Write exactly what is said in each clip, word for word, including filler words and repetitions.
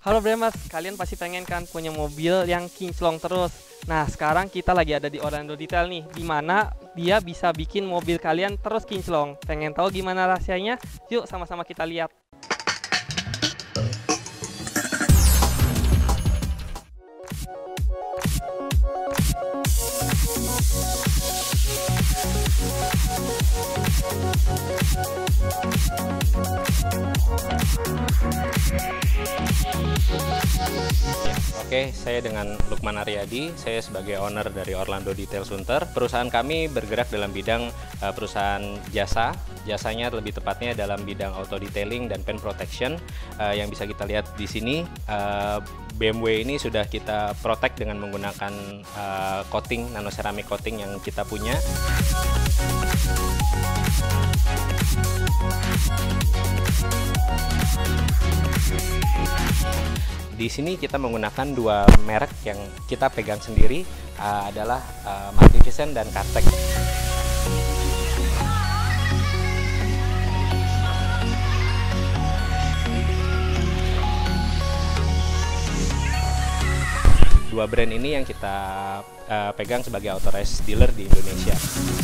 Halo Bremers, kalian pasti pengen kan punya mobil yang kinclong terus. Nah, sekarang kita lagi ada di Orlando Detail nih, di mana dia bisa bikin mobil kalian terus kinclong. Pengen tahu gimana rahasianya? Yuk sama-sama kita lihat. Oke, saya dengan Lukman Aryadi, saya sebagai owner dari Orlando Detail Sunter. Perusahaan kami bergerak dalam bidang uh, perusahaan jasa, jasanya lebih tepatnya dalam bidang auto detailing dan paint protection. Uh, yang bisa kita lihat di sini, uh, B M W ini sudah kita protect dengan menggunakan uh, coating, nano ceramic coating yang kita punya. Di sini kita menggunakan dua merek yang kita pegang sendiri, uh, adalah uh, Magnificent dan Kartek. Dua brand ini yang kita uh, pegang sebagai authorized dealer di Indonesia.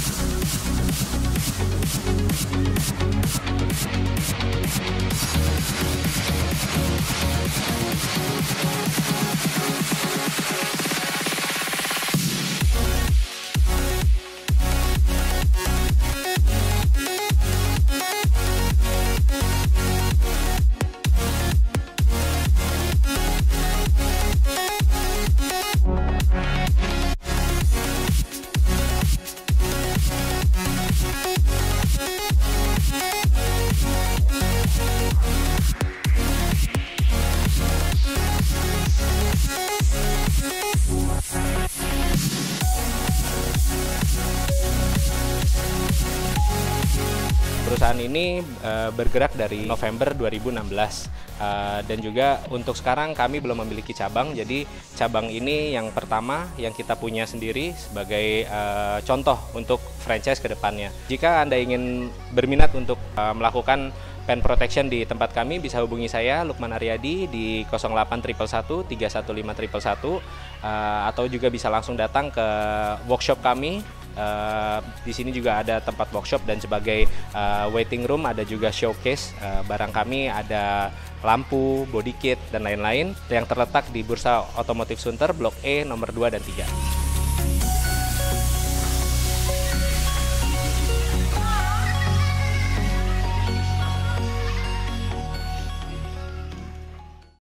Perusahaan ini uh, bergerak dari November dua ribu enam belas, uh, dan juga untuk sekarang kami belum memiliki cabang. Jadi cabang ini yang pertama yang kita punya sendiri sebagai uh, contoh untuk franchise ke depannya. Jika Anda ingin berminat untuk uh, melakukan paint protection di tempat kami, bisa hubungi saya Lukman Aryadi di nol delapan satu satu tiga satu lima satu satu, uh, atau juga bisa langsung datang ke workshop kami. Uh, di sini juga ada tempat workshop dan sebagai uh, waiting room, ada juga showcase uh, barang kami, ada lampu, body kit dan lain-lain yang terletak di Bursa Otomotif Sunter Blok E nomor dua dan tiga.